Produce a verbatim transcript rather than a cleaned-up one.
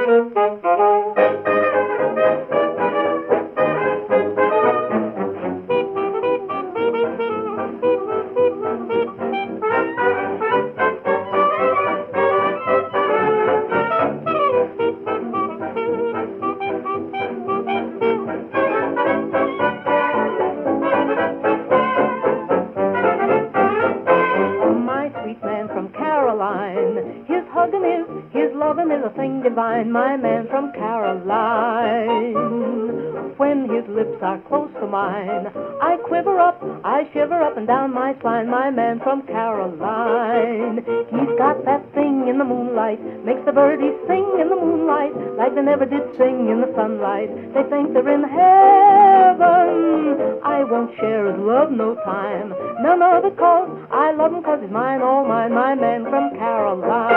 His hugging is, his loving is a thing divine, my man from Caroline. When his lips are close to mine, I quiver up, I shiver up and down my spine, my man from Caroline. He's got that thing in the moonlight, makes the birdies sing in the moonlight, like they never did sing in the sunlight. They think they're in heaven. I won't share his love no time, none other cause I love him cause he's mine, all mine, my man from Caroline.